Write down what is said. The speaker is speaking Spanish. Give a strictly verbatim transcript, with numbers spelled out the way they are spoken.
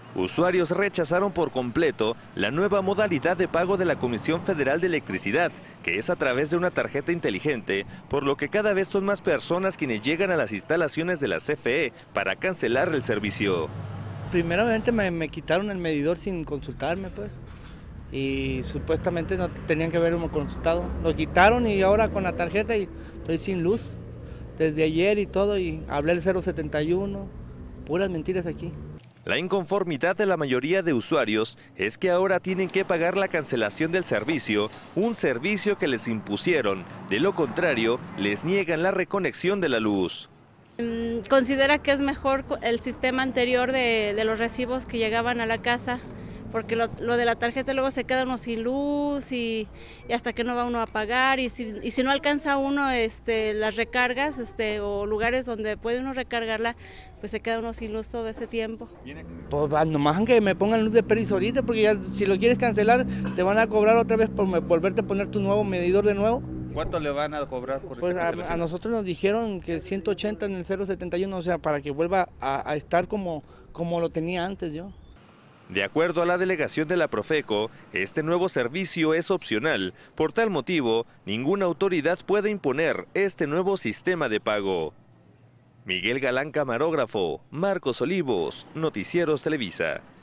Usuarios rechazaron por completo la nueva modalidad de pago de la Comisión Federal de Electricidad, que es a través de una tarjeta inteligente, por lo que cada vez son más personas quienes llegan a las instalaciones de la C F E para cancelar el servicio. Primeramente me, me quitaron el medidor sin consultarme, pues, y supuestamente no tenían que haberme consultado. Lo quitaron y ahora con la tarjeta y estoy sin luz desde ayer y todo, y hablé el cero setenta y uno, puras mentiras aquí. La inconformidad de la mayoría de usuarios es que ahora tienen que pagar la cancelación del servicio, un servicio que les impusieron. De lo contrario, les niegan la reconexión de la luz. Considera que es mejor el sistema anterior de, de los recibos que llegaban a la casa, porque lo, lo de la tarjeta luego se queda uno sin luz y, y hasta que no va uno a pagar, y si, y si no alcanza uno este, las recargas este, o lugares donde puede uno recargarla, pues se queda uno sin luz todo ese tiempo. Pues nomás que me pongan luz de Peris ahorita, porque ya si lo quieres cancelar te van a cobrar otra vez por volverte a poner tu nuevo medidor de nuevo. ¿Cuánto le van a cobrar por pues esta a, cancelación? a nosotros nos dijeron que ciento ochenta en el cero setenta y uno, o sea, para que vuelva a, a estar como, como lo tenía antes yo. De acuerdo a la delegación de la Profeco, este nuevo servicio es opcional. Por tal motivo, ninguna autoridad puede imponer este nuevo sistema de pago. Miguel Galán, camarógrafo. Marcos Olivos, Noticieros Televisa.